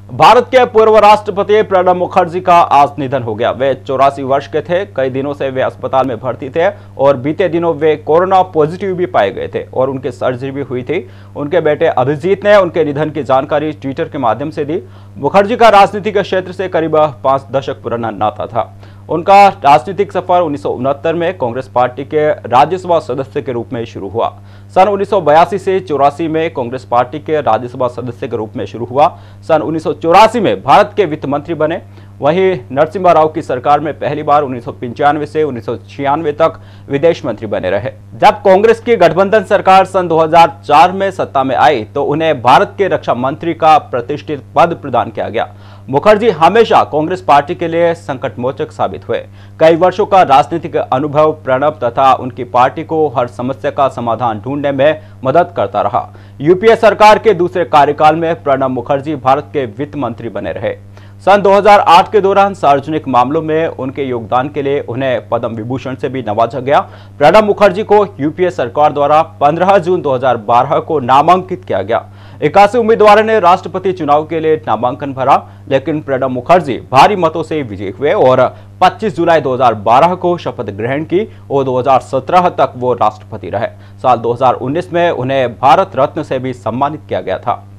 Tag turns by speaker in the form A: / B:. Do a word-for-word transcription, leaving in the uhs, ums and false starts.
A: भारत के पूर्व राष्ट्रपति प्रणब मुखर्जी का आज निधन हो गया। वे चौरासी वर्ष के थे। कई दिनों से वे अस्पताल में भर्ती थे और बीते दिनों वे कोरोना पॉजिटिव भी पाए गए थे और उनकी सर्जरी भी हुई थी। उनके बेटे अभिजीत ने उनके निधन की जानकारी ट्विटर के माध्यम से दी। मुखर्जी का राजनीतिक क्षेत्र से करीब पांच दशक पुराना नाता था। उनका राजनीतिक सफर उन्नीस सौ उनहत्तर में कांग्रेस पार्टी के राज्यसभा सदस्य के रूप में शुरू हुआ। सन उन्नीस सौ बयासी से चौरासी में कांग्रेस पार्टी के राज्यसभा सदस्य के रूप में शुरू हुआ। सन उन्नीस सौ चौरासी में भारत के वित्त मंत्री बने। वहीं नरसिम्हा राव की सरकार में पहली बार उन्नीस सौ पंचानवे से उन्नीस सौ छियानवे तक विदेश मंत्री बने रहे। जब कांग्रेस की गठबंधन सरकार सन दो हज़ार चार में सत्ता में आई तो उन्हें भारत के रक्षा मंत्री का प्रतिष्ठित पद प्रदान किया गया। मुखर्जी हमेशा कांग्रेस पार्टी के लिए संकटमोचक साबित हुए। कई वर्षों का राजनीतिक अनुभव प्रणब तथा उनकी पार्टी को हर समस्या का समाधान ढूंढने में मदद करता रहा। यूपीए सरकार के दूसरे कार्यकाल में प्रणब मुखर्जी भारत के वित्त मंत्री बने रहे। सन दो हज़ार आठ के दौरान सार्वजनिक मामलों में उनके योगदान के लिए उन्हें पद्म विभूषण से भी नवाजा गया। प्रणब मुखर्जी को यूपीए सरकार द्वारा पंद्रह जून दो हज़ार बारह को नामांकित किया गया। इक्यासी उम्मीदवारों ने राष्ट्रपति चुनाव के लिए नामांकन भरा, लेकिन प्रणब मुखर्जी भारी मतों से विजयी हुए और पच्चीस जुलाई दो हज़ार बारह को शपथ ग्रहण की और दो हज़ार सत्रह तक वो राष्ट्रपति रहे। साल दो हज़ार उन्नीस में उन्हें भारत रत्न से भी सम्मानित किया गया था।